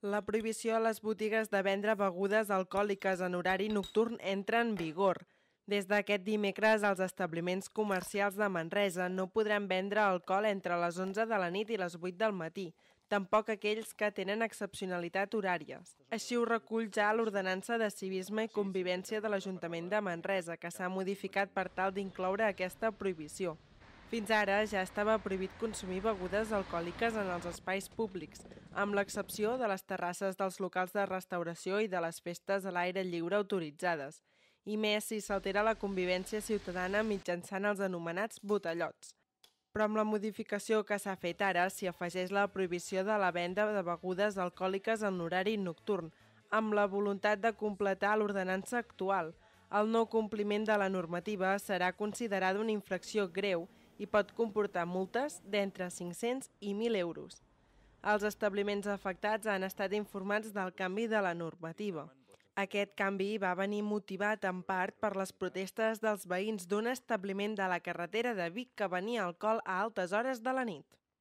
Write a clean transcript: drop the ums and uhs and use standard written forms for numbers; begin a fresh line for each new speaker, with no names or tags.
La prohibició a les botigues de vendre begudes alcohòliques en horari nocturn entra en vigor. Des d'aquest dimecres, els establiments comercials de Manresa no podran vendre alcohol entre les 11 de la nit i les 8 del matí, tampoc aquells que tenen excepcionalitat horàries. Així ho recull ja l'Ordenança de Civisme i Convivència de l'Ajuntament de Manresa, que s'ha modificat per tal d'incloure aquesta prohibició. Fins ara ja estava prohibit consumir begudes alcohòliques en els espais públics, amb l'excepció de les terrasses dels locals de restauració i de les festes a l'aire lliure autoritzades, i més si s'altera la convivència ciutadana mitjançant els anomenats botellots. Però amb la modificació que s'ha fet ara s'hi afegeix la prohibició de la venda de begudes alcohòliques en horari nocturn, amb la voluntat de completar l'ordenança actual. El no compliment de la normativa serà considerada una infracció greu i pot comportar multes d'entre 500 i 1.000 euros. Els establiments afectats han estat informats del canvi de la normativa. Aquest canvi va venir motivat en part per les protestes dels veïns d'un establiment de la carretera de Vic que venia alcohol a altes hores de la nit.